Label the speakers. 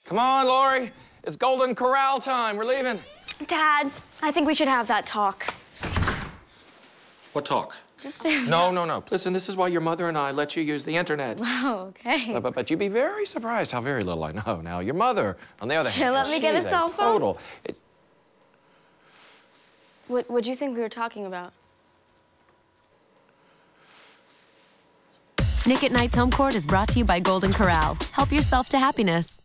Speaker 1: Come on, Lori. It's Golden Corral time. We're leaving.
Speaker 2: Dad, I think we should have that talk.
Speaker 3: What talk?
Speaker 2: Just
Speaker 1: No.
Speaker 3: Listen, this is why your mother and I let you use the internet.
Speaker 2: Oh, okay.
Speaker 1: But you'd be very surprised how very little I know now. Your mother, on the other hand,
Speaker 2: She'll let me get a cell phone?
Speaker 1: Total.
Speaker 2: What do you think we were talking about?
Speaker 4: Nick at Nite's Home Court is brought to you by Golden Corral. Help yourself to happiness.